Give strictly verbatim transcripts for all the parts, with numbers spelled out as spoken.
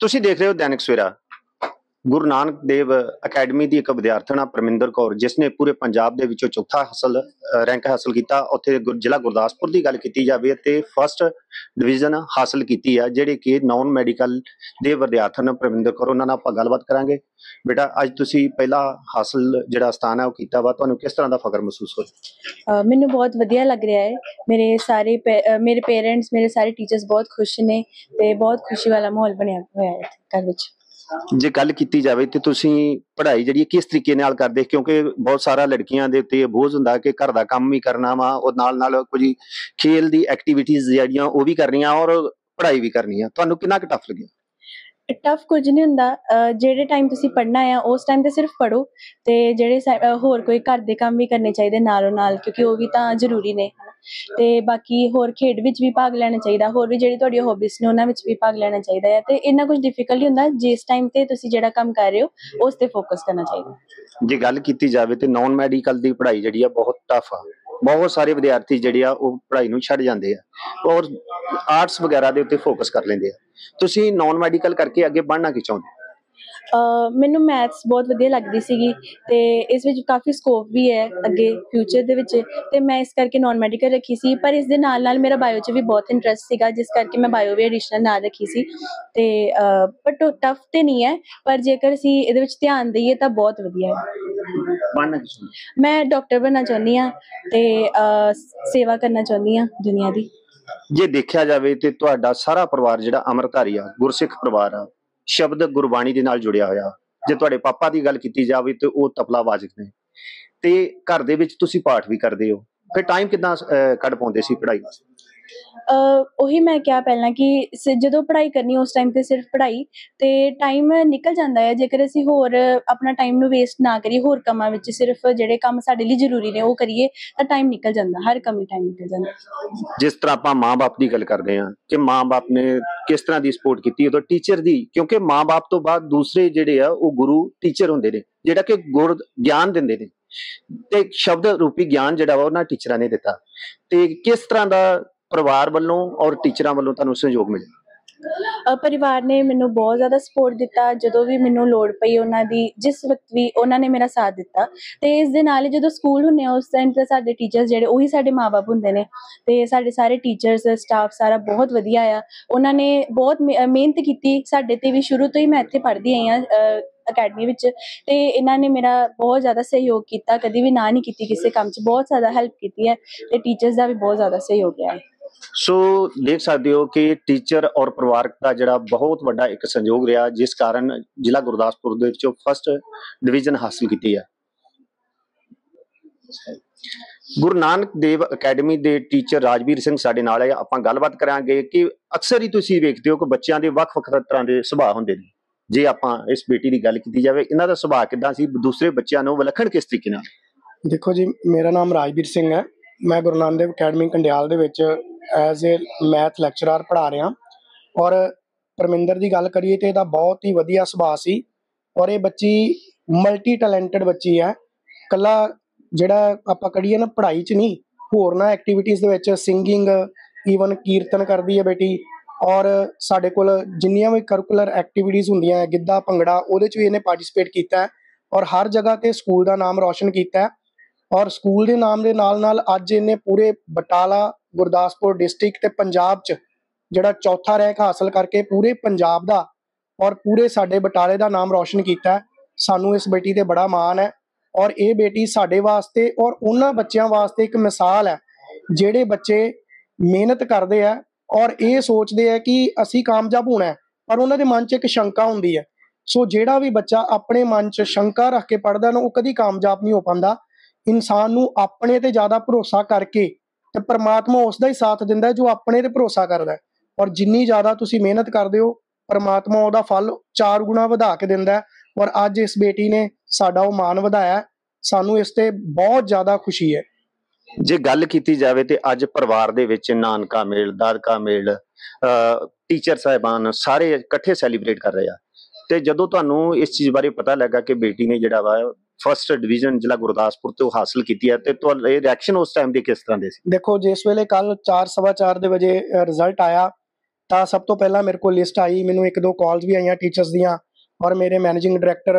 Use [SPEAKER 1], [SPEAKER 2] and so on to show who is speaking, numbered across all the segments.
[SPEAKER 1] ਤੁਸੀਂ ਦੇਖ ਰਹੇ ਹੋ ਦੈਨਿਕ ਸਵੇਰਾ। ਗੁਰੂ ਨਾਨਕ ਦੇਵ ਅਕੈਡਮੀ ਦੀ ਇੱਕ ਵਿਦਿਆਰਥਣ ਪਰਮਿੰਦਰ ਕੌਰ, ਜਿਸ ਨੇ ਪੂਰੇ ਪੰਜਾਬ ਦੇ ਵਿੱਚੋਂ ਚੌਥਾ ਹਾਸਲ ਰੈਂਕ ਹਾਸਲ ਕੀਤਾ। ਉੱਥੇ ਜ਼ਿਲ੍ਹਾ ਗੁਰਦਾਸਪੁਰ ਦੀ ਗੱਲ ਕੀਤੀ ਜਾਵੇ ਤੇ ਫਸਟ ਡਿਵੀਜ਼ਨ ਹਾਸਲ ਕੀਤੀ ਆ, ਜਿਹੜੇ ਕਿ ਨਾਨ ਮੈਡੀਕਲ ਦੇ ਵਿਦਿਆਰਥਣ ਪਰਮਿੰਦਰ ਕੌਰ। ਉਹਨਾਂ ਨਾਲ ਆਪਾਂ ਗੱਲਬਾਤ ਕਰਾਂਗੇ। ਬੇਟਾ, ਅੱਜ ਤੁਸੀਂ ਪਹਿਲਾ ਹਾਸਲ ਜਿਹੜਾ ਸਥਾਨ ਹੈ ਉਹ ਕੀਤਾ ਵਾ, ਤੁਹਾਨੂੰ ਕਿਸ ਤਰ੍ਹਾਂ ਦਾ ਫਖਰ ਮਹਿਸੂਸ ਹੋਇਆ?
[SPEAKER 2] ਮੈਨੂੰ ਬਹੁਤ ਵਧੀਆ ਲੱਗ ਰਿਹਾ ਹੈ। ਮੇਰੇ ਸਾਰੇ ਮੇਰੇ ਪੇਰੈਂਟਸ, ਮੇਰੇ ਸਾਰੇ ਟੀਚਰਸ ਬਹੁਤ ਖੁਸ਼ ਨੇ ਤੇ ਬਹੁਤ ਖੁਸ਼ੀ ਵਾਲਾ ਮਾਹੌਲ ਬਣਿਆ ਹੋਇਆ ਹੈ ਘਰ ਵਿੱਚ।
[SPEAKER 1] ਜੇ ਗੱਲ ਕੀਤੀ ਜਾਵੇ ਤੇ ਤੁਸੀਂ ਪੜ੍ਹਾਈ ਜਿਹੜੀ ਕਿਸ ਤਰੀਕੇ ਨਾਲ ਕਰਦੇ? ਕਿਉਂਕਿ ਬਹੁਤ ਸਾਰਾ ਲੜਕੀਆਂ ਦੇ ਉੱਤੇ ਬੋਝ ਹੁੰਦਾ ਕਿ ਘਰ ਦਾ ਕੰਮ ਵੀ ਕਰਨਾ ਵਾ, ਉਹ ਨਾਲ ਨਾਲ ਕੁਝ ਖੇਲ ਦੀ ਐਕਟੀਵਿਟੀਜ਼ ਜਿਹੜੀਆਂ ਉਹ ਵੀ ਕਰਨੀਆਂ ਔਰ ਪੜ੍ਹਾਈ ਵੀ ਕਰਨੀ ਆ। ਤੁਹਾਨੂੰ ਕਿੰਨਾ ਕੁ ਟਫ ਲੱਗਿਆ?
[SPEAKER 2] ਟਫ ਕੁਝ ਨਹੀਂ ਹੁੰਦਾ। ਜਿਹੜੇ ਟਾਈਮ ਤੁਸੀਂ ਪੜ੍ਹਨਾ ਆ ਉਸ ਟਾਈਮ ਤੇ ਸਿਰਫ ਪੜ੍ਹੋ, ਤੇ ਜਿਹੜੇ ਹੋਰ ਕੋਈ ਘਰ ਦੇ ਕੰਮ ਵੀ ਕਰਨੇ ਚਾਹੀਦੇ ਨਾਲੋਂ ਨਾਲ, ਕਿਉਂਕਿ ਉਹ ਵੀ ਤਾਂ ਜ਼ਰੂਰੀ ਨੇ। ਤੇ ਬਾਕੀ ਹੋਰ ਖੇਡ ਵਿੱਚ ਵੀ ਭਾਗ ਲੈਣਾ ਚਾਹੀਦਾ, ਹੋਰ ਵੀ ਜਿਹੜੀ ਤੁਹਾਡੀਆਂ ਹੌਬੀਜ਼ ਨੇ ਉਹਨਾਂ ਵਿੱਚ ਵੀ ਭਾਗ ਲੈਣਾ ਚਾਹੀਦਾ ਹੈ। ਤੇ ਇੰਨਾ ਕੁਝ ਡਿਫੀਕਲਟ ਨਹੀਂ ਹੁੰਦਾ, ਜਿਸ ਟਾਈਮ ਤੇ ਤੁਸੀਂ ਜਿਹੜਾ ਕੰਮ ਕਰ ਰਹੇ ਹੋ ਉਸ ਤੇ ਫੋਕਸ ਕਰਨਾ ਚਾਹੀਦਾ।
[SPEAKER 1] ਜੇ ਗੱਲ ਕੀਤੀ ਜਾਵੇ ਤੇ ਨਾਨ ਮੈਡੀਕਲ ਦੀ ਪੜ੍ਹਾਈ ਜਿਹੜੀ ਆ ਬਹੁਤ ਟਫ ਆ। ਬਹੁਤ ਸਾਰੇ ਵਿਦਿਆਰਥੀ ਜਿਹੜੇ ਆ ਉਹ ਪੜ੍ਹਾਈ ਨੂੰ ਛੱਡ ਜਾਂਦੇ ਆ ਔਰ ਆਰਟਸ ਵਗੈਰਾ ਦੇ ਉੱਤੇ ਫੋਕਸ ਕਰ ਲੈਂਦੇ ਆ। ਤੁਸੀਂ ਨਾਨ ਮੈਡੀਕਲ ਕਰਕੇ ਅੱਗੇ ਪੜ੍ਹਨਾ ਕੀ ਚਾਹੁੰਦੇ?
[SPEAKER 2] ਮੈਨੂੰ ਮੈਥਸ ਬਹੁਤ ਵਧੀਆ ਲੱਗਦੀ ਸੀਗੀ ਤੇ ਇਸ ਵਿੱਚ ਕਾਫੀ ਸਕੋਪ ਵੀ ਹੈ ਅੱਗੇ ਫਿਊਚਰ ਦੇ ਵਿੱਚ, ਤੇ ਮੈਂ ਇਸ ਕਰਕੇ ਨਾਨ ਮੈਡੀਕਲ ਰੱਖੀ ਸੀ। ਪਰ ਇਸ ਦੇ ਨਾਲ ਨਾਲ ਮੇਰਾ ਬਾਇਓ 'ਚ ਵੀ ਬਹੁਤ ਇੰਟਰਸਟ ਸੀਗਾ, ਜਿਸ ਕਰਕੇ ਮੈਂ ਬਾਇਓ ਵੀ ਐਡੀਸ਼ਨਲ ਨਾਲ ਰੱਖੀ ਸੀ। ਤੇ ਬਟ ਟਫ ਤੇ ਨਹੀਂ ਹੈ, ਪਰ ਜੇਕਰ ਅਸੀਂ ਇਹਦੇ ਵਿੱਚ ਧਿਆਨ ਦਈਏ ਤਾਂ ਬਹੁਤ ਵਧੀਆ ਹੈ। ਮੈਂ ਡਾਕਟਰ ਬਣਨਾ ਚਾਹੁੰਦੀ ਹਾਂ ਤੇ ਸੇਵਾ ਕਰਨਾ ਚਾਹੁੰਦੀ ਹਾਂ ਦੁਨੀਆ ਦੀ।
[SPEAKER 1] ਜੇ ਦੇਖਿਆ ਜਾਵੇ ਤੇ ਤੁਹਾਡਾ ਸਾਰਾ ਪਰਿਵਾਰ ਜਿਹੜਾ ਅੰਮ੍ਰਿਤਧਾਰੀ ਆ, ਗੁਰਸਿੱਖ ਪਰਿਵਾਰ ਆ, ਸ਼ਬਦ ਗੁਰਬਾਣੀ ਦੇ ਨਾਲ ਜੁੜਿਆ ਹੋਇਆ। ਜੇ ਤੁਹਾਡੇ ਪਾਪਾ ਦੀ ਗੱਲ ਕੀਤੀ ਜਾਵੇ ਤੇ ਉਹ ਤਬਲਾ ਵਾਜਕ ਨੇ, ਤੇ ਘਰ ਦੇ ਵਿੱਚ ਤੁਸੀਂ ਪਾਠ ਵੀ ਕਰਦੇ ਹੋ, ਫਿਰ ਟਾਈਮ ਕਿੱਦਾਂ ਕੱਢ ਪਾਉਂਦੇ ਸੀ ਪੜ੍ਹਾਈ ਵਾਸਤੇ?
[SPEAKER 2] ਉਹੀ ਮੈਂ ਕਿਹਾ ਪਹਿਲਾਂ ਕਿ ਜਦੋਂ ਪੜ੍ਹਾਈ ਕਰਨੀ ਉਸ ਟਾਈਮ ਤੇ ਸਿਰਫ ਪੜ੍ਹਾਈ, ਤੇ ਟਾਈਮ ਨਿਕਲ ਜਾਂਦਾ ਹੈ ਜੇਕਰ ਅਸੀਂ ਹੋਰ ਆਪਣਾ ਟਾਈਮ ਨੂੰ ਵੇਸਟ ਨਾ ਕਰੀਏ, ਹੋਰ ਕੰਮਾਂ ਵਿੱਚ ਸਿਰਫ ਜਿਹੜੇ ਕੰਮ ਸਾਡੇ ਲਈ ਜ਼ਰੂਰੀ ਨੇ ਉਹ ਕਰੀਏ ਤਾਂ ਟਾਈਮ ਨਿਕਲ ਜਾਂਦਾ, ਹਰ ਕੰਮ ਲਈ ਟਾਈਮ ਨਿਕਲ ਜਾਂਦਾ।
[SPEAKER 1] ਜਿਸ ਤਰ੍ਹਾਂ ਆਪਾਂ ਮਾਂ ਬਾਪ ਦੀ ਗੱਲ ਕਰਦੇ ਹਾਂ ਕਿ ਮਾਂ ਬਾਪ ਨੇ ਕਿਸ ਤਰ੍ਹਾਂ ਦੀ ਸਪੋਰਟ ਕੀਤੀ, ਉਦੋਂ ਟੀਚਰ ਦੀ, ਕਿਉਂਕਿ ਮਾਂ ਬਾਪ ਤੋਂ ਬਾਅਦ ਦੂਸਰੇ ਜਿਹੜੇ ਆ ਉਹ ਗੁਰੂ ਟੀਚਰ ਹੁੰਦੇ ਨੇ, ਜਿਹੜਾ ਕਿ ਗੁਰ ਗਿਆਨ ਦਿੰਦੇ ਨੇ, ਤੇ ਸ਼ਬਦ ਰੂਪੀ ਗਿਆਨ ਜਿਹੜਾ ਵਾ ਉਹਨਾਂ ਟੀਚਰਾਂ ਨੇ ਦਿੱਤਾ। ਤੇ ਕਿਸ ਤਰ੍ਹਾਂ ਦਾ ਪਰਿਵਾਰ ਵੱਲੋਂ ਔਰ ਟੀਚਰਾਂ ਵੱਲੋਂ ਤੁਹਾਨੂੰ ਸਹਿਯੋਗ ਮਿਲਿਆ?
[SPEAKER 2] ਪਰਿਵਾਰ ਨੇ ਮੈਨੂੰ ਬਹੁਤ ਜ਼ਿਆਦਾ ਸਪੋਰਟ ਦਿੱਤਾ। ਜਦੋਂ ਵੀ ਮੈਨੂੰ ਲੋੜ ਪਈ ਉਹਨਾਂ ਦੀ, ਜਿਸ ਵਕਤ ਵੀ ਉਹਨਾਂ ਨੇ ਮੇਰਾ ਸਾਥ ਦਿੱਤਾ। ਤੇ ਇਸ ਦੇ ਨਾਲ ਹੀ ਜਦੋਂ ਸਕੂਲ ਹੁੰਦੇ ਆ ਉਸ ਟਾਈਮ ਤੇ ਸਾਡੇ ਟੀਚਰਸ ਜਿਹੜੇ ਉਹੀ ਸਾਡੇ ਮਾਂ ਬਾਪ ਹੁੰਦੇ ਨੇ, ਤੇ ਸਾਡੇ ਸਾਰੇ ਟੀਚਰਸ ਸਟਾਫ ਸਾਰਾ ਬਹੁਤ ਵਧੀਆ ਆ। ਉਹਨਾਂ ਨੇ ਬਹੁਤ ਮਿਹਨਤ ਕੀਤੀ ਸਾਡੇ ਤੇ ਵੀ। ਸ਼ੁਰੂ ਤੋਂ ਹੀ ਮੈਂ ਇੱਥੇ ਪੜ੍ਹਦੀ ਆਈ ਹਾਂ ਅਕੈਡਮੀ ਵਿੱਚ, ਤੇ ਇਹਨਾਂ ਨੇ ਮੇਰਾ ਬਹੁਤ ਜ਼ਿਆਦਾ ਸਹਿਯੋਗ ਕੀਤਾ, ਕਦੀ ਵੀ ਨਾ ਨਹੀਂ ਕੀਤੀ ਕਿਸੇ ਕੰਮ 'ਚ, ਬਹੁਤ ਜ਼ਿਆਦਾ ਹੈਲਪ ਕੀਤੀ ਹੈ। ਤੇ ਟੀਚਰਸ ਦਾ ਵੀ ਬਹੁਤ ਜ਼ਿਆਦਾ ਸਹਿਯੋਗ ਹੈ।
[SPEAKER 1] ਸੋ ਦੇਖ ਸਕਦੇ ਹੋ ਕਿ ਟੀਚਰ ਔਰ ਪਰਿਵਾਰਕ ਦਾ ਜਿਹੜਾ ਬਹੁਤ ਵੱਡਾ ਇੱਕ ਸੰਯੋਗ ਰਿਹਾ, ਜਿਸ ਕਾਰਨ ਜ਼ਿਲ੍ਹਾ ਗੁਰਦਾਸਪੁਰ ਦੇ ਵਿੱਚੋਂ ਫਸਟ ਡਿਵੀਜ਼ਨ ਹਾਸਲ ਕੀਤੀ ਹੈ। ਗੁਰੂ ਨਾਨਕ ਦੇਵ ਅਕੈਡਮੀ ਦੇ ਟੀਚਰ ਰਾਜਵੀਰ ਸਿੰਘ ਸਾਡੇ ਨਾਲ ਹੈ। ਆਪਾਂ ਗੱਲਬਾਤ ਕਰਾਂਗੇ ਕਿ ਅਕਸਰ ਹੀ ਤੁਸੀਂ ਵੇਖਦੇ ਹੋ ਕਿ ਬੱਚਿਆਂ ਦੇ ਵੱਖ ਵੱਖ ਤਰ੍ਹਾਂ ਦੇ ਸੁਭਾਅ ਹੁੰਦੇ ਨੇ। ਜੇ ਆਪਾਂ ਇਸ ਬੇਟੀ ਦੀ ਗੱਲ ਕੀਤੀ ਜਾਵੇ, ਇਹਨਾਂ ਦਾ ਸੁਭਾਅ ਕਿੱਦਾਂ ਸੀ? ਦੂਸਰੇ ਬੱਚਿਆਂ ਨੂੰ ਵਿਲੱਖਣ ਕਿਸ ਤਰੀਕੇ ਨਾਲ?
[SPEAKER 3] ਦੇਖੋ ਜੀ, ਮੇਰਾ ਨਾਮ ਰਾਜਵੀਰ ਸਿੰਘ ਹੈ। ਮੈਂ ਗੁਰੂ ਨਾਨਕ ਦੇਵ ਅਕੈਡਮੀ ਕੰਡਿਆਲ ਦੇ ਵਿੱਚ ਐਜ਼ ਏ ਮੈਥ ਲੈਕਚਰਾਰ ਪੜ੍ਹਾ ਰਿਹਾ। ਔਰ ਪਰਮਿੰਦਰ ਦੀ ਗੱਲ ਕਰੀਏ ਤਾਂ ਇਹਦਾ ਬਹੁਤ ਹੀ ਵਧੀਆ ਸੁਭਾਅ ਸੀ। ਔਰ ਇਹ ਬੱਚੀ ਮਲਟੀ ਟੈਲੈਂਟਡ ਬੱਚੀ ਹੈ। ਇਕੱਲਾ ਜਿਹੜਾ ਆਪਾਂ ਕਰੀਏ ਨਾ ਪੜ੍ਹਾਈ 'ਚ ਨਹੀਂ, ਹੋਰ ਨਾ ਐਕਟੀਵਿਟੀਜ਼ ਦੇ ਵਿੱਚ ਸਿੰਗਿੰਗ, ਈਵਨ ਕੀਰਤਨ ਕਰਦੀ ਹੈ ਬੇਟੀ। ਔਰ ਸਾਡੇ ਕੋਲ ਜਿੰਨੀਆਂ ਵੀ ਕਰਿਕੂਲਰ ਐਕਟੀਵਿਟੀਜ਼ ਹੁੰਦੀਆਂ, ਗਿੱਧਾ ਭੰਗੜਾ, ਉਹਦੇ 'ਚ ਵੀ ਇਹਨੇ ਪਾਰਟੀਸਪੇਟ ਕੀਤਾ ਹੈ। ਔਰ ਹਰ ਜਗ੍ਹਾ 'ਤੇ ਸਕੂਲ ਦਾ ਨਾਮ ਰੌਸ਼ਨ ਕੀਤਾ ਹੈ। ਔਰ ਸਕੂਲ ਦੇ ਨਾਮ ਦੇ ਨਾਲ ਨਾਲ ਅੱਜ ਇਹਨੇ ਪੂਰੇ ਬਟਾਲਾ, ਗੁਰਦਾਸਪੁਰ ਡਿਸਟ੍ਰਿਕਟ ਤੇ ਪੰਜਾਬ 'ਚ ਜਿਹੜਾ ਚੌਥਾ ਰੈਂਕ ਹਾਸਲ ਕਰਕੇ ਪੂਰੇ ਪੰਜਾਬ ਦਾ ਔਰ ਪੂਰੇ ਸਾਡੇ ਬਟਾਲੇ ਦਾ ਨਾਮ ਰੌਸ਼ਨ ਕੀਤਾ। ਸਾਨੂੰ ਇਸ ਬੇਟੀ ਤੇ ਬੜਾ ਮਾਣ ਹੈ। ਔਰ ਇਹ ਬੇਟੀ ਸਾਡੇ ਵਾਸਤੇ ਔਰ ਉਹਨਾਂ ਬੱਚਿਆਂ ਵਾਸਤੇ ਇੱਕ ਮਿਸਾਲ ਹੈ ਜਿਹੜੇ ਬੱਚੇ ਮਿਹਨਤ ਕਰਦੇ ਆ ਔਰ ਇਹ ਸੋਚਦੇ ਆ ਕਿ ਅਸੀਂ ਕਾਮਯਾਬ ਹੋਣਾ, ਪਰ ਉਹਨਾਂ ਦੇ ਮਨ 'ਚ ਇੱਕ ਸ਼ੰਕਾ ਹੁੰਦੀ ਹੈ। ਸੋ ਜਿਹੜਾ ਵੀ ਬੱਚਾ ਆਪਣੇ ਮਨ 'ਚ ਸ਼ੰਕਾ ਰੱਖ ਕੇ ਪੜ੍ਹਦਾ ਨਾ, ਉਹ ਕਦੀ ਕਾਮਯਾਬ ਨਹੀਂ ਹੋ ਪਾਉਂਦਾ। ਇਨਸਾਨ ਨੂੰ ਆਪਣੇ ਤੇ ਜ਼ਿਆਦਾ ਭਰੋਸਾ ਕਰਕੇ ਤੇ ਪਰਮਾਤਮਾ ਉਸ ਦਾ ਹੀ ਸਾਥ ਦਿੰਦਾ ਜੋ ਆਪਣੇ ਤੇ ਭਰੋਸਾ ਕਰਦਾ। ਔਰ ਜਿੰਨੀ ਜ਼ਿਆਦਾ ਤੁਸੀਂ ਮਿਹਨਤ ਕਰਦੇ ਹੋ, ਪਰਮਾਤਮਾ ਉਹਦਾ ਫਲ ਚਾਰ ਗੁਣਾ ਵਧਾ ਕੇ ਦਿੰਦਾ। ਔਰ ਅੱਜ ਇਸ ਬੇਟੀ ਨੇ ਸਾਡਾ ਉਹ ਮਾਣ ਵਧਾਇਆ। ਸਾਨੂੰ ਇਸ ਤੇ ਬਹੁਤ ਜ਼ਿਆਦਾ ਖੁਸ਼ੀ ਹੈ।
[SPEAKER 1] ਜੇ ਗੱਲ ਕੀਤੀ ਜਾਵੇ ਤੇ ਅੱਜ ਪਰਿਵਾਰ ਦੇ ਵਿੱਚ ਨਾਨਕਾ ਮੇਲ, ਦਾਦਕਾ ਮੇਲ, ਟੀਚਰ ਸਾਹਿਬਾਨ ਸਾਰੇ ਇਕੱਠੇ ਸੈਲੀਬ੍ਰੇਟ ਕਰ ਰਹੇ ਆ। ਤੇ ਜਦੋਂ ਤੁਹਾਨੂੰ ਇਸ ਚੀਜ਼ ਬਾਰੇ ਪਤਾ ਲੱਗਾ ਕਿ ਬੇਟੀ ਨੇ ਜਿਹੜਾ ਵਾ ਫਸਟ ਡਿਵੀਜ਼ਨ ਜ਼ਿਲ੍ਹਾ ਗੁਰਦਾਸਪੁਰ ਤੋਂ ਹਾਸਲ ਕੀਤੀ ਹੈ, ਤੇ ਤੁਹਾਡੇ ਰਿਐਕਸ਼ਨ ਉਸ ਟਾਈਮ ਦੇ ਕਿਸ ਤਰ੍ਹਾਂ ਦੇ ਸੀ?
[SPEAKER 3] ਦੇਖੋ, ਜਿਸ ਵੇਲੇ ਕੱਲ ਚਾਰ ਸਵਾ ਚਾਰ ਦੇ ਵਜੇ ਰਿਜ਼ਲਟ ਆਇਆ ਤਾਂ ਸਭ ਤੋਂ ਪਹਿਲਾਂ ਮੇਰੇ ਕੋਲ ਲਿਸਟ ਆਈ, ਮੈਨੂੰ ਇੱਕ ਦੋ ਕਾਲਸ ਵੀ ਆਈਆਂ ਟੀਚਰਸ ਦੀਆਂ, ਔਰ ਮੇਰੇ managing director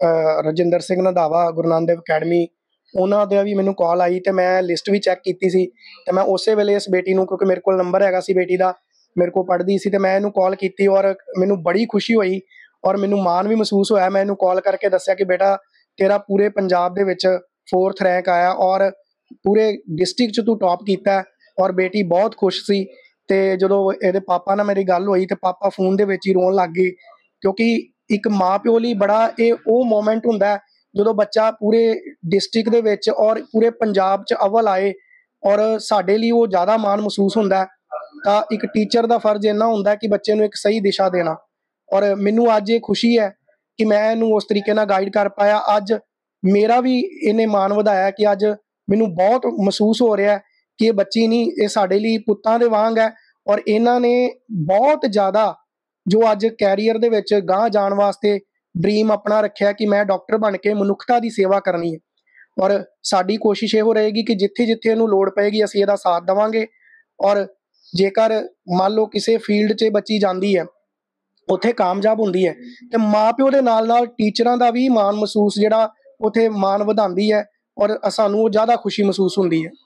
[SPEAKER 3] Rajinder Singh Randhawa Guru Nanak Dev academy, ਉਹਨਾਂ ਦਾ ਵੀ ਮੈਨੂੰ ਕਾਲ ਆਈ ਤੇ ਮੈਂ ਲਿਸਟ ਵੀ ਚੈੱਕ ਕੀਤੀ ਸੀ। ਤੇ ਮੈਂ ਉਸੇ ਵੇਲੇ ਇਸ ਬੇਟੀ ਨੂੰ, ਕਿਉਂਕਿ ਮੇਰੇ ਕੋਲ ਨੰਬਰ ਹੈਗਾ ਸੀ ਬੇਟੀ ਦਾ, ਮੇਰੇ ਕੋਲ ਪੜ੍ਹਦੀ ਸੀ, ਤੇ ਮੈਂ ਇਹਨੂੰ ਕਾਲ ਕੀਤੀ ਔਰ ਮੈਨੂੰ ਬੜੀ ਖੁਸ਼ੀ ਹੋਈ ਔਰ ਮੈਨੂੰ ਮਾਣ ਵੀ ਮਹਿਸੂਸ ਹੋਇਆ। ਮੈਂ ਇਹਨੂੰ ਕਾਲ ਕਰਕੇ ਦੱਸਿਆ ਕਿ ਬੇਟਾ ਤੇਰਾ ਪੂਰੇ ਪੰਜਾਬ ਦੇ ਵਿੱਚ ਫੋਰਥ ਰੈਂਕ ਆਇਆ ਔਰ ਪੂਰੇ ਡਿਸਟ੍ਰਿਕਟ 'ਚ ਤੂੰ ਟੌਪ ਕੀਤਾ। ਔਰ ਬੇਟੀ ਬਹੁਤ ਖੁਸ਼ ਸੀ। ਤੇ ਜਦੋਂ ਇਹਦੇ ਪਾਪਾ ਨਾਲ ਮੇਰੀ ਗੱਲ ਹੋਈ ਤੇ ਪਾਪਾ ਫੋਨ ਦੇ ਵਿੱਚ ਹੀ ਰੋਣ ਲੱਗ ਗਏ, ਕਿਉਂਕਿ ਇੱਕ ਮਾਂ ਪਿਓ ਲਈ ਬੜਾ ਇਹ ਉਹ ਮੋਮੈਂਟ ਹੁੰਦਾ ਜਦੋਂ ਬੱਚਾ ਪੂਰੇ ਡਿਸਟ੍ਰਿਕਟ ਦੇ ਵਿੱਚ ਔਰ ਪੂਰੇ ਪੰਜਾਬ 'ਚ ਅਵਲ ਆਏ, ਔਰ ਸਾਡੇ ਲਈ ਉਹ ਜ਼ਿਆਦਾ ਮਾਣ ਮਹਿਸੂਸ ਹੁੰਦਾ। ਤਾਂ ਇੱਕ ਟੀਚਰ ਦਾ ਫਰਜ਼ ਇੰਨਾ ਹੁੰਦਾ ਕਿ ਬੱਚੇ ਨੂੰ ਇੱਕ ਸਹੀ ਦਿਸ਼ਾ ਦੇਣਾ, ਔਰ ਮੈਨੂੰ ਅੱਜ ਇਹ ਖੁਸ਼ੀ ਹੈ ਕਿ ਮੈਂ ਇਹਨੂੰ ਉਸ ਤਰੀਕੇ ਨਾਲ ਗਾਈਡ ਕਰ ਪਾਇਆ। ਅੱਜ ਮੇਰਾ ਵੀ ਇਹਨੇ ਮਾਣ ਵਧਾਇਆ ਕਿ ਅੱਜ ਮੈਨੂੰ ਬਹੁਤ ਮਹਿਸੂਸ ਹੋ ਰਿਹਾ ਕਿ ਇਹ ਬੱਚੀ ਨਹੀਂ, ਇਹ ਸਾਡੇ ਲਈ ਪੁੱਤਾਂ ਦੇ ਵਾਂਗ ਹੈ। ਔਰ ਇਹਨਾਂ ਨੇ ਬਹੁਤ ਜ਼ਿਆਦਾ ਜੋ ਅੱਜ ਕੈਰੀਅਰ ਦੇ ਵਿੱਚ ਗਾਂਹ ਜਾਣ ਵਾਸਤੇ ਡ੍ਰੀਮ ਆਪਣਾ ਰੱਖਿਆ ਕਿ ਮੈਂ ਡਾਕਟਰ ਬਣ ਕੇ ਮਨੁੱਖਤਾ ਦੀ ਸੇਵਾ ਕਰਨੀ ਹੈ। ਔਰ ਸਾਡੀ ਕੋਸ਼ਿਸ਼ ਇਹੋ ਰਹੇਗੀ ਕਿ ਜਿੱਥੇ ਜਿੱਥੇ ਇਹਨੂੰ ਲੋੜ ਪਏਗੀ ਅਸੀਂ ਇਹਦਾ ਸਾਥ ਦੇਵਾਂਗੇ। ਔਰ ਜੇਕਰ ਮੰਨ ਲਓ ਕਿਸੇ ਫੀਲਡ 'ਚ ਬੱਚੀ ਜਾਂਦੀ ਹੈ, ਉੱਥੇ ਕਾਮਯਾਬ ਹੁੰਦੀ ਹੈ, ਤੇ ਮਾਂ ਪਿਓ ਦੇ ਨਾਲ ਨਾਲ ਟੀਚਰਾਂ ਦਾ ਵੀ ਮਾਣ ਮਹਿਸੂਸ ਜਿਹੜਾ ਉੱਥੇ ਮਾਣ ਵਧਾਉਂਦੀ ਹੈ, ਔਰ ਸਾਨੂੰ ਉਹ ਜ਼ਿਆਦਾ ਖੁਸ਼ੀ ਮਹਿਸੂਸ ਹੁੰਦੀ ਹੈ।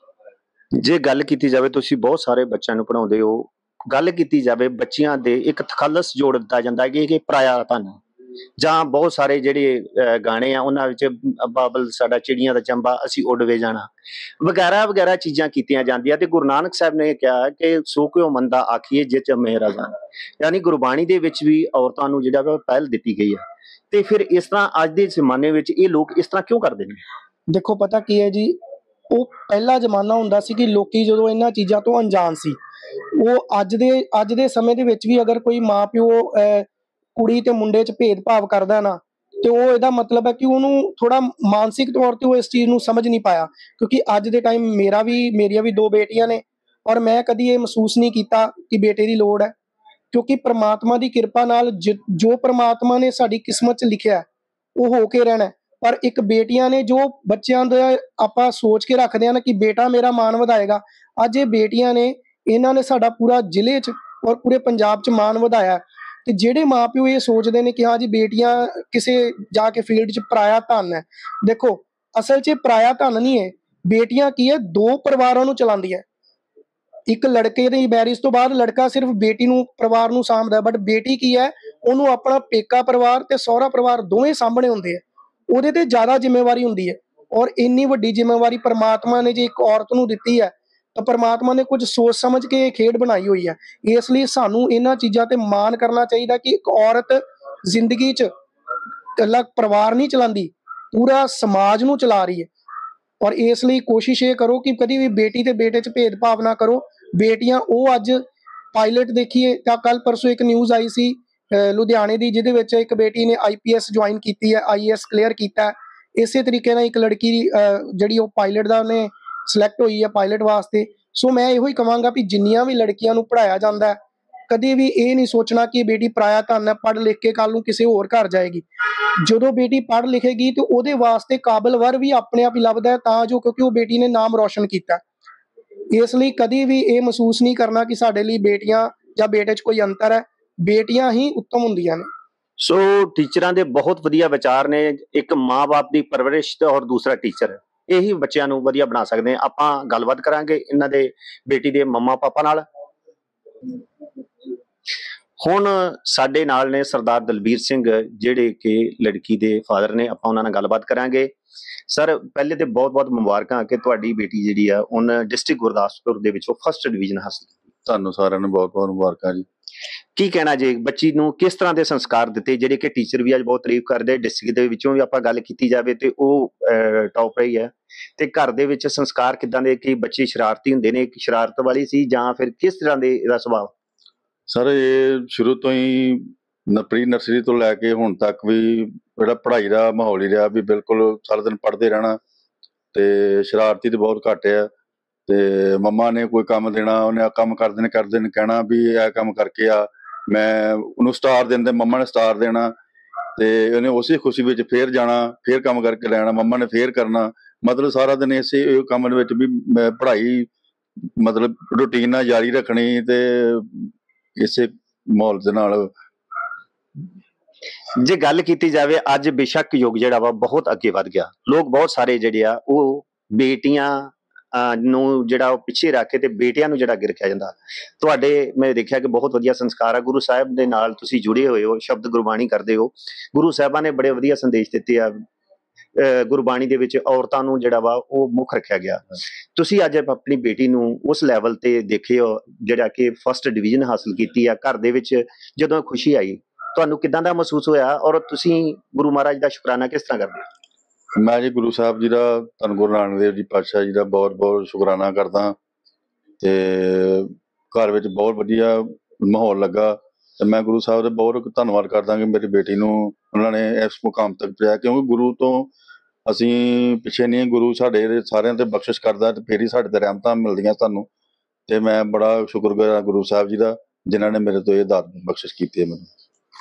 [SPEAKER 1] ਜੇ ਗੱਲ ਕੀਤੀ ਜਾਵੇ, ਤੁਸੀਂ ਬਹੁਤ ਸਾਰੇ ਬੱਚਿਆਂ ਨੂੰ ਪੜ੍ਹਾਉਂਦੇ ਹੋ, ਗੱਲ ਕੀਤੀ ਜਾਵੇ ਬੱਚਿਆਂ ਦੇ ਇੱਕ ਤਖੱਲਸ ਜੋੜ ਦਿੱਤਾ ਜਾਂਦਾ ਕਿ ਇਹ ਪਰਾਇਆ ਧਨ, ਜਾਂ ਬਹੁਤ ਸਾਰੇ ਜਿਹੜੇ ਗਾਣੇ ਆ ਉਹਨਾਂ ਵਿੱਚ ਬਾਬਲ ਸਾਡਾ ਚਿੜੀਆਂ ਦਾ ਚੰਬਾ, ਅਸੀਂ ਉੱਡਵੇ ਜਾਣਾ ਵਗੈਰਾ ਵਗੈਰਾ ਚੀਜ਼ਾਂ ਕੀਤੀਆਂ ਜਾਂਦੀਆਂ। ਤੇ ਗੁਰੂ ਨਾਨਕ ਸਾਹਿਬ ਨੇ ਕਿਹਾ ਕਿ ਸੋ ਕਿਉ ਮੰਦਾ ਆਖੀਏ ਜਿਹ 'ਚ ਮੇਰਾ ਜਾਨ, ਯਾਨੀ ਗੁਰਬਾਣੀ ਦੇ ਵਿੱਚ ਵੀ ਔਰਤਾਂ ਨੂੰ ਜਿਹੜਾ ਵਾ ਪਹਿਲ ਦਿੱਤੀ ਗਈ ਹੈ। ਤੇ ਫਿਰ ਇਸ ਤਰ੍ਹਾਂ ਅੱਜ ਦੇ ਜ਼ਮਾਨੇ ਵਿੱਚ ਇਹ ਲੋਕ ਇਸ ਤਰ੍ਹਾਂ ਕਿਉਂ ਕਰਦੇ ਨੇ?
[SPEAKER 3] ਦੇਖੋ ਪਤਾ ਕੀ ਹੈ ਜੀ, ਉਹ ਪਹਿਲਾ ਜ਼ਮਾਨਾ ਹੁੰਦਾ ਸੀ ਕਿ ਲੋਕੀ ਜਦੋਂ ਇਹਨਾਂ ਚੀਜ਼ਾਂ ਤੋਂ ਅਣਜਾਣ ਸੀ। ਉਹ ਅੱਜ ਦੇ ਅੱਜ ਦੇ ਸਮੇਂ ਦੇ ਵਿੱਚ ਵੀ ਅਗਰ ਕੋਈ ਮਾਂ ਪਿਓ ਕੁੜੀ ਤੇ ਮੁੰਡੇ 'ਚ ਭੇਦਭਾਵ ਕਰਦਾ ਨਾ, ਤੇ ਉਹ ਇਹਦਾ ਮਤਲਬ ਹੈ ਕਿ ਉਹਨੂੰ ਥੋੜਾ ਮਾਨਸਿਕ ਤੌਰ ਤੇ ਉਹ ਇਸ ਚੀਜ਼ ਨੂੰ ਸਮਝ ਨਹੀਂ ਪਾਇਆ। ਕਿਉਂਕਿ ਅੱਜ ਦੇ ਟਾਈਮ ਮੇਰਾ ਵੀ ਮੇਰੀਆਂ ਵੀ ਦੋ ਬੇਟੀਆਂ ਨੇ, ਔਰ ਮੈਂ ਕਦੀ ਇਹ ਮਹਿਸੂਸ ਨਹੀਂ ਕੀਤਾ ਕਿ ਬੇਟੇ ਦੀ ਲੋੜ ਹੈ, ਕਿਉਂਕਿ ਪ੍ਰਮਾਤਮਾ ਦੀ ਕਿਰਪਾ ਨਾਲ ਜੋ ਪ੍ਰਮਾਤਮਾ ਨੇ ਸਾਡੀ ਕਿਸਮਤ 'ਚ ਲਿਖਿਆ ਉਹ ਹੋ ਕੇ ਰਹਿਣਾ। ਪਰ ਇੱਕ ਬੇਟੀਆਂ ਨੇ ਜੋ ਬੱਚਿਆਂ ਦਾ ਆਪਾਂ ਸੋਚ ਕੇ ਰੱਖਦੇ ਹਾਂ ਨਾ ਕਿ ਬੇਟਾ ਮੇਰਾ ਮਾਣ ਵਧਾਏਗਾ, ਅੱਜ ਇਹ ਬੇਟੀਆਂ ਨੇ, ਇਹਨਾਂ ਨੇ ਸਾਡਾ ਪੂਰਾ ਜ਼ਿਲ੍ਹੇ 'ਚ ਔਰ ਪੂਰੇ ਪੰਜਾਬ 'ਚ ਮਾਣ ਵਧਾਇਆ। ਤੇ ਜਿਹੜੇ ਮਾਂ ਪਿਓ ਇਹ ਸੋਚਦੇ ਨੇ ਕਿ ਹਾਂ ਜੀ ਬੇਟੀਆਂ ਕਿਸੇ ਜਾ ਕੇ ਫੀਲਡ 'ਚ ਪਰਾਇਆ ਧਨ ਹੈ, ਦੇਖੋ ਅਸਲ 'ਚ ਪਰਾਇਆ ਧਨ ਨਹੀਂ ਹੈ। ਬੇਟੀਆਂ ਕੀ ਹੈ, ਦੋ ਪਰਿਵਾਰਾਂ ਨੂੰ ਚਲਾਉਂਦੀਆਂ। ਇੱਕ ਲੜਕੇ ਦੀ ਮੈਰਿਜ ਤੋਂ ਬਾਅਦ ਲੜਕਾ ਸਿਰਫ ਬੇਟੀ ਨੂੰ ਪਰਿਵਾਰ ਨੂੰ ਸਾਂਭਦਾ, ਬਟ ਬੇਟੀ ਕੀ ਹੈ, ਉਹਨੂੰ ਆਪਣਾ ਪੇਕਾ ਪਰਿਵਾਰ ਤੇ ਸਹੁਰਾ ਪਰਿਵਾਰ ਦੋਵੇਂ ਸਾਂਭਣੇ ਹੁੰਦੇ ਆ। ਉਹਦੇ ਤੇ ਜ਼ਿਆਦਾ ਜ਼ਿੰਮੇਵਾਰੀ ਹੁੰਦੀ ਹੈ। ਔਰ ਇੰਨੀ ਵੱਡੀ ਜ਼ਿੰਮੇਵਾਰੀ ਪਰਮਾਤਮਾ ਨੇ ਜੇ ਇੱਕ ਔਰਤ ਨੂੰ ਦਿੱਤੀ ਹੈ, ਤਾਂ ਪਰਮਾਤਮਾ ਨੇ ਕੁਝ ਸੋਚ ਸਮਝ ਕੇ ਇਹ ਖੇਡ ਬਣਾਈ ਹੋਈ ਹੈ। ਇਸ ਲਈ ਸਾਨੂੰ ਇਹਨਾਂ ਚੀਜ਼ਾਂ ਤੇ ਮਾਣ ਕਰਨਾ ਚਾਹੀਦਾ ਕਿ ਇੱਕ ਔਰਤ ਜ਼ਿੰਦਗੀ 'ਚ ਇਕੱਲਾ ਪਰਿਵਾਰ ਨਹੀਂ ਚਲਾਉਂਦੀ, ਪੂਰਾ ਸਮਾਜ ਨੂੰ ਚਲਾ ਰਹੀ ਹੈ। ਔਰ ਇਸ ਲਈ ਕੋਸ਼ਿਸ਼ ਇਹ ਕਰੋ ਕਿ ਕਦੀ ਵੀ ਬੇਟੀ ਤੇ ਬੇਟੇ 'ਚ ਭੇਦਭਾਵ ਨਾ ਕਰੋ। ਬੇਟੀਆਂ ਉਹ ਅੱਜ ਪਾਇਲਟ ਦੇਖੀਏ ਤਾਂ ਕੱਲ ਪਰਸੋਂ ਇੱਕ ਨਿਊਜ਼ ਆਈ ਸੀ ਲੁਧਿਆਣੇ ਦੀ, ਜਿਹਦੇ ਵਿੱਚ ਇੱਕ ਬੇਟੀ ਨੇ ਆਈ ਪੀ ਐਸ ਜੁਆਇਨ ਕੀਤੀ ਹੈ, ਆਈ ਏ ਐਸ ਕਲੀਅਰ ਕੀਤਾ। ਇਸੇ ਤਰੀਕੇ ਨਾਲ ਇੱਕ ਲੜਕੀ ਜਿਹੜੀ ਉਹ ਪਾਇਲਟ ਦਾ ਉਹਨੇ ਸਿਲੈਕਟ ਹੋਈ ਹੈ ਪਾਇਲਟ ਵਾਸਤੇ। ਸੋ ਮੈਂ ਇਹੋ ਹੀ ਕਹਾਂਗਾ ਵੀ ਜਿੰਨੀਆਂ ਵੀ ਲੜਕੀਆਂ ਨੂੰ ਪੜ੍ਹਾਇਆ ਜਾਂਦਾ ਹੈ, ਕਦੇ ਵੀ ਇਹ ਨਹੀਂ ਸੋਚਣਾ ਕਿ ਬੇਟੀ ਪਰਾਇਆ ਧਨ ਹੈ, ਪੜ੍ਹ ਲਿਖ ਕੇ ਕੱਲ ਨੂੰ ਕਿਸੇ ਹੋਰ ਘਰ ਜਾਏਗੀ। ਜਦੋਂ ਬੇਟੀ ਪੜ੍ਹ ਲਿਖੇਗੀ ਤੇ ਉਹਦੇ ਵਾਸਤੇ ਕਾਬਲ ਵਰ ਵੀ ਆਪਣੇ ਆਪ ਹੀ ਲੱਭਦਾ ਹੈ, ਤਾਂ ਜੋ ਕਿਉਂਕਿ ਉਹ ਬੇਟੀ ਨੇ ਨਾਮ ਰੋਸ਼ਨ ਕੀਤਾ। ਇਸ ਲਈ ਕਦੀ ਵੀ ਇਹ ਮਹਿਸੂਸ ਨਹੀਂ ਕਰਨਾ ਕਿ ਸਾਡੇ ਲਈ ਬੇਟੀਆਂ ਜਾਂ ਬੇਟੇ 'ਚ ਕੋਈ ਅੰਤਰ ਹੈ, ਬੇਟੀਆਂ ਹੀ ਉੱਤਮ ਹੁੰਦੀਆਂ ਨੇ।
[SPEAKER 1] ਸੋ ਟੀਚਰਾਂ ਦੇ ਬਹੁਤ ਵਧੀਆ ਵਿਚਾਰ ਨੇ। ਇੱਕ ਮਾਂ-ਬਾਪ ਦੀ ਪਰਵਰਿਸ਼ ਤੇ ਔਰ ਦੂਸਰਾ ਟੀਚਰ, ਇਹੀ ਬੱਚਿਆਂ ਨੂੰ ਵਧੀਆ ਬਣਾ ਸਕਦੇ ਆ। ਆਪਾਂ ਗੱਲਬਾਤ ਕਰਾਂਗੇ ਇਹਨਾਂ ਦੇ ਬੇਟੀ ਦੇ ਮੰਮਾ ਪਾਪਾ ਨਾਲ। ਹੁਣ ਸਾਡੇ ਨਾਲ ਨੇ ਸਰਦਾਰ ਦਲਬੀਰ ਸਿੰਘ, ਜਿਹੜੇ ਕਿ ਲੜਕੀ ਦੇ ਫਾਦਰ ਨੇ। ਆਪਾਂ ਉਹਨਾਂ ਨਾਲ ਗੱਲਬਾਤ ਕਰਾਂਗੇ। ਸਰ, ਪਹਿਲੇ ਤੇ ਬਹੁਤ ਬਹੁਤ ਮੁਬਾਰਕਾਂ ਕਿ ਤੁਹਾਡੀ ਬੇਟੀ ਜਿਹੜੀ ਆ ਉਹਨੇ ਡਿਸਟ੍ਰਿਕਟ ਗੁਰਦਾਸਪੁਰ ਦੇ ਵਿੱਚੋਂ ਫਸਟ ਡਿਵੀਜ਼ਨ ਹਾਸਲ ਕੀਤੀ।
[SPEAKER 4] ਤੁਹਾਨੂੰ ਸਾਰਿਆਂ ਨੂੰ ਬਹੁਤ ਬਹੁਤ ਮੁਬਾਰਕਾਂ ਜੀ।
[SPEAKER 1] ਕੀ ਕਹਿਣਾ ਜੀ, ਬੱਚੀ ਨੂੰ ਕਿਸ ਤਰ੍ਹਾਂ ਦੇ ਸੰਸਕਾਰ ਦਿੱਤੇ, ਜਿਹੜੇ ਕਿ ਟੀਚਰ ਵੀ ਅੱਜ ਬਹੁਤ ਤਾਰੀਫ ਕਰਦੇ, ਡਿਸਟ੍ਰਿਕਟ ਦੇ ਵਿੱਚੋਂ ਵੀ ਆਪਾਂ ਗੱਲ ਕੀਤੀ ਜਾਵੇ ਤੇ ਉਹ ਟੌਪ ਰਹੀ ਹੈ, ਤੇ ਘਰ ਦੇ ਵਿੱਚ ਸੰਸਕਾਰ ਕਿੱਦਾਂ ਦੇ, ਕਿ ਬੱਚੇ ਸ਼ਰਾਰਤੀ ਹੁੰਦੇ ਨੇ, ਸ਼ਰਾਰਤ ਵਾਲੀ ਸੀ ਜਾਂ ਫਿਰ ਕਿਸ ਤਰ੍ਹਾਂ ਦੇ ਇਹਦਾ ਸੁਭਾਅ?
[SPEAKER 4] ਸਰ, ਇਹ ਸ਼ੁਰੂ ਤੋਂ ਹੀ ਪ੍ਰੀ ਨਰਸਰੀ ਤੋਂ ਲੈ ਕੇ ਹੁਣ ਤੱਕ ਵੀ ਜਿਹੜਾ ਪੜ੍ਹਾਈ ਦਾ ਮਾਹੌਲ ਹੀ ਰਿਹਾ ਵੀ ਬਿਲਕੁਲ ਸਾਰਾ ਦਿਨ ਪੜ੍ਹਦੇ ਰਹਿਣਾ, ਤੇ ਸ਼ਰਾਰਤੀ ਤੇ ਬਹੁਤ ਘੱਟ ਆ। ਤੇ ਮੰਮਾ ਨੇ ਕੋਈ ਕੰਮ ਦੇਣਾ, ਉਹਨੇ ਆ ਕੰਮ ਕਰਦੇ ਨੇ ਕਰਦੇ ਨੇ ਕਹਿਣਾ ਵੀ ਇਹ ਕੰਮ ਕਰਕੇ ਆ, ਮੈਂ ਉਹਨੂੰ ਸਟਾਰ ਦਿੰਦੇ, ਮੰਮਾ ਨੇ ਸਟਾਰ ਦੇਣਾ, ਤੇ ਉਹਨੇ ਉਸੇ ਖੁਸ਼ੀ ਵਿੱਚ ਫੇਰ ਜਾਣਾ, ਫੇਰ ਕੰਮ ਕਰਕੇ ਲੈਣਾ, ਮੰਮਾ ਨੇ ਫੇਰ ਕਰਨਾ। ਮਤਲਬ ਸਾਰਾ ਦਿਨ ਇਸੇ ਕੰਮ ਦੇ ਵਿੱਚ ਵੀ ਪੜ੍ਹਾਈ ਮਤਲਬ ਰੂਟੀਨ ਨਾਲ ਜਾਰੀ ਰੱਖਣੀ, ਤੇ ਇਸੇ ਮਾਹੌਲ ਦੇ ਨਾਲ।
[SPEAKER 1] ਜੇ ਗੱਲ ਕੀਤੀ ਜਾਵੇ ਅੱਜ ਬੇਸ਼ੱਕ ਯੁੱਗ ਜਿਹੜਾ ਵਾ ਬਹੁਤ ਅੱਗੇ ਵੱਧ ਗਿਆ, ਲੋਕ ਬਹੁਤ ਸਾਰੇ ਜਿਹੜੇ ਆ ਉਹ ਬੇਟੀਆਂ ਅਹ ਨੂੰ ਜਿਹੜਾ ਉਹ ਪਿੱਛੇ ਰੱਖ ਕੇ ਤੇ ਬੇਟਿਆਂ ਨੂੰ ਜਿਹੜਾ ਅੱਗੇ ਰੱਖਿਆ ਜਾਂਦਾ। ਤੁਹਾਡੇ ਮੈਂ ਦੇਖਿਆ ਕਿ ਬਹੁਤ ਵਧੀਆ ਸੰਸਕਾਰ ਆ, ਗੁਰੂ ਸਾਹਿਬ ਦੇ ਨਾਲ ਤੁਸੀਂ ਜੁੜੇ ਹੋਏ ਹੋ, ਸ਼ਬਦ ਗੁਰਬਾਣੀ ਕਰਦੇ ਹੋ, ਗੁਰੂ ਸਾਹਿਬਾਂ ਨੇ ਬੜੇ ਵਧੀਆ ਸੰਦੇਸ਼ ਦਿੱਤੇ ਆ। ਅਹ ਗੁਰਬਾਣੀ ਦੇ ਵਿੱਚ ਔਰਤਾਂ ਨੂੰ ਜਿਹੜਾ ਵਾ ਉਹ ਮੁੱਖ ਰੱਖਿਆ ਗਿਆ। ਤੁਸੀਂ ਅੱਜ ਆਪਣੀ ਬੇਟੀ ਨੂੰ ਉਸ ਲੈਵਲ ਤੇ ਦੇਖਿਓ ਜਿਹੜਾ ਕਿ ਫਸਟ ਡਿਵੀਜ਼ਨ ਹਾਸਲ ਕੀਤੀ ਆ, ਘਰ ਦੇ ਵਿੱਚ ਜਦੋਂ ਖੁਸ਼ੀ ਆਈ ਤੁਹਾਨੂੰ ਕਿਦਾਂ ਦਾ ਮਹਿਸੂਸ ਹੋਇਆ ਔਰ ਤੁਸੀਂ ਗੁਰੂ ਮਹਾਰਾਜ ਦਾ ਸ਼ੁਕਰਾਨਾ ਕਿਸ ਤਰ੍ਹਾਂ ਕਰਦੇ?
[SPEAKER 4] ਮੈਂ ਜੀ ਗੁਰੂ ਸਾਹਿਬ ਜੀ ਦਾ, ਧੰਨ ਗੁਰੂ ਨਾਨਕ ਦੇਵ ਜੀ ਪਾਤਸ਼ਾਹ ਜੀ ਦਾ ਬਹੁਤ ਬਹੁਤ ਸ਼ੁਕਰਾਨਾ ਕਰਦਾ ਤੇ ਘਰ ਵਿੱਚ ਬਹੁਤ ਵਧੀਆ ਮਾਹੌਲ ਲੱਗਾ ਤੇ ਮੈਂ ਗੁਰੂ ਸਾਹਿਬ ਦਾ ਬਹੁਤ ਧੰਨਵਾਦ ਕਰਦਾ ਕਿ ਮੇਰੀ ਬੇਟੀ ਨੂੰ ਉਹਨਾਂ ਨੇ ਇਸ ਮੁਕਾਮ ਤੱਕ ਪਹੁੰਚਾਇਆ, ਕਿਉਂਕਿ ਗੁਰੂ ਤੋਂ ਅਸੀਂ ਪਿੱਛੇ ਨਹੀਂ, ਗੁਰੂ ਸਾਡੇ ਸਾਰਿਆਂ ਤੇ ਬਖਸ਼ਿਸ਼ ਕਰਦਾ ਤੇ ਫਿਰ ਹੀ ਸਾਡੇ ਤੇ ਰਹਿਮਤਾਂ ਮਿਲਦੀਆਂ ਸਾਨੂੰ। ਤੇ ਮੈਂ ਬੜਾ ਸ਼ੁਕਰਗੁਜ਼ਾਰ ਗੁਰੂ ਸਾਹਿਬ ਜੀ ਦਾ ਜਿਨ੍ਹਾਂ ਨੇ ਮੇਰੇ ਤੋਂ ਇਹ ਦਾਤ ਬਖਸ਼ਿਸ਼ ਕੀਤੀ ਹੈ ਮੈਨੂੰ।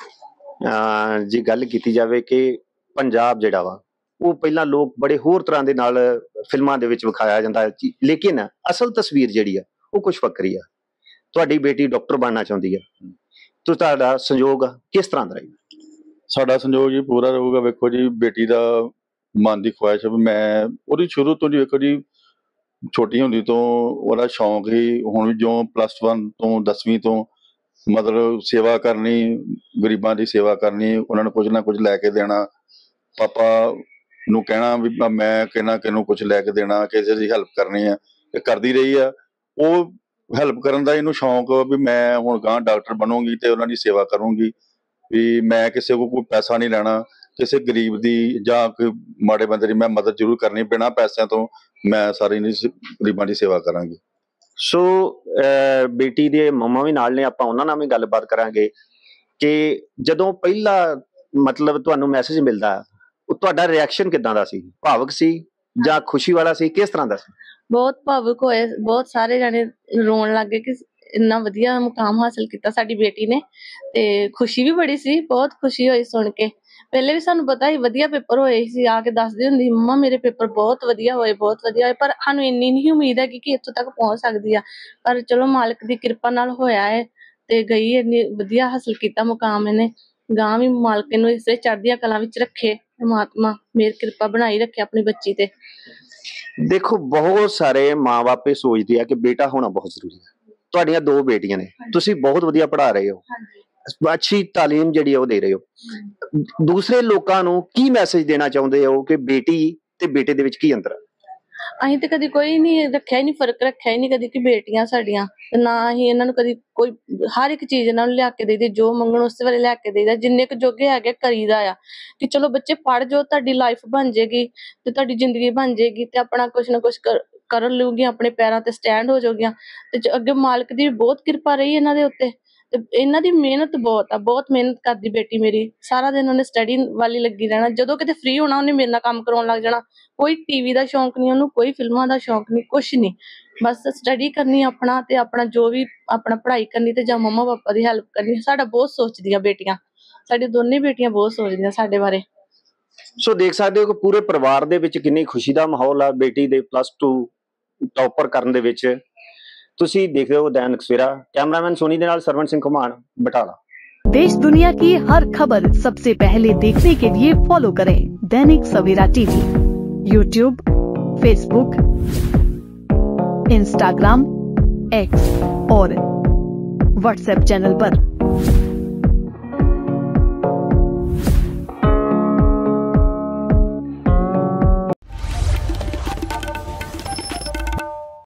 [SPEAKER 1] ਅਹ ਜੇ ਗੱਲ ਕੀਤੀ ਜਾਵੇ ਕਿ ਪੰਜਾਬ ਜਿਹੜਾ ਵਾ ਉਹ ਪਹਿਲਾਂ ਲੋਕ ਬੜੇ ਹੋਰ ਤਰ੍ਹਾਂ ਦੇ ਨਾਲ ਫਿਲਮਾਂ ਦੇ ਵਿੱਚ ਵਿਖਾਇਆ ਜਾਂਦਾ, ਲੇਕਿਨ ਅਸਲ ਤਸਵੀਰ ਜਿਹੜੀ ਆ ਉਹ ਕੁਝ ਵੱਖਰੀ ਆ। ਤੁਹਾਡੀ ਬੇਟੀ ਡਾਕਟਰ ਬਣਨਾ ਚਾਹੁੰਦੀ ਆ, ਤੇ ਤੁਹਾਡਾ ਸੰਯੋਗ ਕਿਸ ਤਰ੍ਹਾਂ ਦਾ ਰਹੇਗਾ?
[SPEAKER 4] ਸਾਡਾ ਸੰਯੋਗ ਜੀ ਪੂਰਾ ਰਹੂਗਾ। ਵੇਖੋ ਜੀ, ਬੇਟੀ ਦਾ ਮਨ ਦੀ ਖੁਆਇਸ਼ ਹੈ, ਮੈਂ ਉਹਦੀ ਸ਼ੁਰੂ ਤੋਂ ਜੀ ਵੇਖੋ ਜੀ ਛੋਟੀ ਹੁੰਦੀ ਤੋਂ ਉਹਦਾ ਸ਼ੌਂਕ ਹੀ, ਹੁਣ ਵੀ ਜੋ ਪਲੱਸ ਵਨ ਤੋਂ ਦਸਵੀਂ ਤੋਂ ਮਤਲਬ ਸੇਵਾ ਕਰਨੀ, ਗਰੀਬਾਂ ਦੀ ਸੇਵਾ ਕਰਨੀ, ਉਹਨਾਂ ਨੂੰ ਕੁਝ ਨਾ ਕੁਝ ਲੈ ਕੇ ਦੇਣਾ, ਪਾਪਾ ਨੂੰ ਕਹਿਣਾ ਵੀ ਮੈਂ ਕਹਿਣਾ ਕਿਹਨੂੰ ਕੁਝ ਲੈ ਕੇ ਦੇਣਾ, ਕਿਸੇ ਦੀ ਹੈਲਪ ਕਰਨੀ ਆ, ਇਹ ਕਰਦੀ ਰਹੀ ਆ। ਉਹ ਹੈਲਪ ਕਰਨ ਦਾ ਇਹਨੂੰ ਸ਼ੌਂਕ ਵੀ ਮੈਂ ਹੁਣ ਗਾਂ ਡਾਕਟਰ ਬਣੂੰਗੀ ਤੇ ਉਹਨਾਂ ਦੀ ਸੇਵਾ ਕਰੂੰਗੀ, ਵੀ ਮੈਂ ਕਿਸੇ ਕੋਲ ਕੋਈ ਪੈਸਾ ਨਹੀਂ ਲੈਣਾ, ਕਿਸੇ ਗਰੀਬ ਦੀ ਜਾਂ ਕੋਈ ਮਾੜੇ ਬੰਦੇ ਦੀ ਮੈਂ ਮਦਦ ਜ਼ਰੂਰ ਕਰਨੀ, ਬਿਨਾਂ ਪੈਸਿਆਂ ਤੋਂ ਮੈਂ ਸਾਰੀ ਗਰੀਬਾਂ ਦੀ ਸੇਵਾ ਕਰਾਂਗੀ।
[SPEAKER 1] ਸੋ ਬੇਟੀ ਦੇ ਮੰਮਾ ਵੀ ਨਾਲ ਨੇ, ਆਪਾਂ ਉਹਨਾਂ ਨਾਲ ਵੀ ਗੱਲਬਾਤ ਕਰਾਂਗੇ ਕਿ ਜਦੋਂ ਪਹਿਲਾ ਮਤਲਬ ਤੁਹਾਨੂੰ ਮੈਸੇਜ ਮਿਲਦਾ ਉਹ ਤੁਹਾਡਾ ਰਿਐਕਸ਼ਨ ਕਿੱਦਾਂ ਦਾ ਸੀ? ਭਾਵੁਕ ਸੀ ਜਾਂ ਖੁਸ਼ੀ ਵਾਲਾ ਸੀ, ਕਿਸ ਤਰ੍ਹਾਂ ਦਾ ਸੀ?
[SPEAKER 5] ਬਹੁਤ ਭਾਵੁਕ ਹੋਏ, ਬਹੁਤ ਸਾਰੇ ਜਾਣੇ ਰੋਣ ਲੱਗ ਗਏ ਕਿ ਇੰਨਾ ਵਧੀਆ ਮੁਕਾਮ ਹਾਸਲ ਕੀਤਾ ਸਾਡੀ ਬੇਟੀ ਨੇ, ਤੇ ਖੁਸ਼ੀ ਵੀ ਬੜੀ ਸੀ, ਬਹੁਤ ਖੁਸ਼ੀ ਹੋਈ ਸੁਣ ਕੇ। ਪਹਿਲੇ ਵੀ ਸਾਨੂੰ ਪਤਾ ਸੀ ਵਧੀਆ ਪੇਪਰ ਹੋਏ ਸੀ, ਆ ਕੇ ਦੱਸਦੀ ਹੁੰਦੀ ਮੰਮਾ ਮੇਰੇ ਪੇਪਰ ਬਹੁਤ ਵਧੀਆ ਹੋਏ, ਬਹੁਤ ਵਧੀਆ ਹੋਏ, ਪਰ ਸਾਨੂੰ ਇੰਨੀ ਨਹੀਂ ਉਮੀਦ ਹੈ ਕਿ ਇੱਥੋਂ ਤੱਕ ਪਹੁੰਚ ਸਕਦੀ ਆ। ਪਰ ਚਲੋ ਮਾਲਕ ਦੀ ਕਿਰਪਾ ਨਾਲ ਹੋਇਆ ਹੈ ਤੇ ਗਈ, ਇੰਨੀ ਵਧੀਆ ਹਾਸਲ ਕੀਤਾ ਮੁਕਾਮ ਇਹਨੇ। ਗਾਂ ਵੀ ਮਾਲਕ ਨੂੰ ਇਸੇ ਚੜ੍ਹਦੀਆਂ ਕਲਾਂ ਵਿੱਚ ਰੱਖੇ, ਪਰਮਾਤਮਾ ਮੇਰ ਕਿਰਪਾ ਬਣਾਈ ਰੱਖੇ ਆਪਣੀ ਬੱਚੀ ਤੇ।
[SPEAKER 1] ਦੇਖੋ ਬਹੁਤ ਸਾਰੇ ਮਾਂ-ਬਾਪ ਇਹ ਸੋਚਦੇ ਆ ਕਿ ਬੇਟਾ ਹੋਣਾ ਬਹੁਤ ਜ਼ਰੂਰੀ ਹੈ। ਤੁਹਾਡੀਆਂ ਦੋ ਬੇਟੀਆਂ ਨੇ, ਤੁਸੀਂ ਬਹੁਤ ਵਧੀਆ ਪੜ੍ਹਾ ਰਹੇ ਹੋ, ਅੱਛੀ ਤਾਲੀਮ ਜਿਹੜੀ ਉਹ ਦੇ ਰਹੇ ਹੋ, ਦੂਸਰੇ ਲੋਕਾਂ ਨੂੰ ਕੀ ਮੈਸੇਜ ਦੇਣਾ ਚਾਹੁੰਦੇ ਹੋ ਕਿ ਬੇਟੀ ਤੇ ਬੇਟੇ ਦੇ ਵਿੱਚ ਕੀ ਅੰਤਰ ਹੈ?
[SPEAKER 5] ਅਸੀਂ ਤੇ ਕਦੀ ਕੋਈ ਨਹੀਂ ਰੱਖਿਆ ਹੀ ਨਹੀਂ, ਫਰਕ ਰੱਖਿਆ ਹੀ ਨਹੀਂ ਕਦੀ ਕਿ ਬੇਟੀਆਂ ਸਾਡੀਆਂ, ਨਾ ਅਸੀਂ ਇਹਨਾਂ ਨੂੰ ਕਦੀ ਕੋਈ ਹਰ ਇੱਕ ਚੀਜ਼ ਇਹਨਾਂ ਨੂੰ ਲਿਆ ਕੇ ਦੇਈਦੀ, ਜੋ ਮੰਗਣ ਉਸੇ ਵੇਲੇ ਲਿਆ ਕੇ ਦੇਈਦਾ, ਜਿੰਨੇ ਕੁ ਜੋਗੇ ਹੈਗੇ ਕਰੀਦਾ ਆ ਕਿ ਚਲੋ ਬੱਚੇ ਪੜ੍ਹ ਜਾਓ, ਤੁਹਾਡੀ ਲਾਈਫ ਬਣ ਜਾਏਗੀ ਤੇ ਤੁਹਾਡੀ ਜ਼ਿੰਦਗੀ ਬਣ ਜਾਏਗੀ ਤੇ ਆਪਣਾ ਕੁਛ ਨਾ ਕੁਛ ਕਰ ਕਰ ਲਊਗੀਆਂ, ਆਪਣੇ ਪੈਰਾਂ ਤੇ ਸਟੈਂਡ ਹੋ ਜਾਓਗੀਆਂ। ਤੇ ਅੱਗੇ ਮਾਲਕ ਦੀ ਬਹੁਤ ਕਿਰਪਾ ਰਹੀ ਇਹਨਾਂ ਦੇ ਉੱਤੇ, ਤੇ ਇਹਨਾਂ ਦੀ ਮਿਹਨਤ ਬਹੁਤ ਆ, ਬਹੁਤ ਮਿਹਨਤ ਕਰਦੀ ਬੇਟੀ ਮੇਰੀ। ਸਾਰਾ ਦਿਨ ਉਹਨੇ ਸਟੱਡੀ ਵਾਲੀ ਲੱਗੀ ਰਹਿਣਾ, ਜਦੋਂ ਕਿਤੇ ਫ੍ਰੀ ਹੋਣਾ ਉਹਨੇ ਮੇਰੇ ਨਾਲ ਕੰਮ ਕਰਾਉਣ ਲੱਗ ਜਾਣਾ। ਕੋਈ ਟੀਵੀ ਦਾ ਸ਼ੌਂਕ ਨਹੀਂ ਉਹਨੂੰ, ਕੋਈ ਫਿਲਮਾਂ ਦਾ ਸ਼ੌਂਕ ਨਹੀਂ, ਕੁਛ ਨਹੀਂ, ਬਸ ਸਟੱਡੀ ਕਰਨੀ ਆਪਣਾ ਤੇ ਆਪਣਾ ਜੋ ਵੀ ਆਪਣਾ ਪੜ੍ਹਾਈ ਕਰਨੀ ਤੇ ਜਾਂ ਮੰਮਾ ਪਾਪਾ ਦੀ ਹੈਲਪ ਕਰਨੀ। ਸਾਡਾ ਬਹੁਤ ਸੋਚਦੀਆਂ ਬੇਟੀਆਂ, ਸਾਡੀ ਦੋਨੇ ਬੇਟੀਆਂ ਬਹੁਤ ਸੋਚਦੀਆਂ ਸਾਡੇ ਬਾਰੇ।
[SPEAKER 1] ਸੋ ਦੇਖ ਸਕਦੇ ਹੋ ਕਿ ਪੂਰੇ ਪਰਿਵਾਰ ਦੇ ਵਿੱਚ ਕਿੰਨੀ ਖੁਸ਼ੀ ਦਾ ਮਾਹੌਲ ਆ ਬੇਟੀ ਦੇ ਪਲੱਸ ਟੂ ਟੌਪਰ ਕਰਨ ਦੇ ਵਿੱਚ। ਤੁਸੀਂ ਦੇਖ ਰਹੇ ਹੋ दैनिक सवेरा, कैमरामैन सोनी के नाल सरवण सिंह घुमान, बटाला।
[SPEAKER 6] देश दुनिया की हर खबर सबसे पहले देखने के लिए फॉलो करें Dainik Savera TV, YouTube, Facebook, Instagram, X और व्हाट्सएप चैनल पर।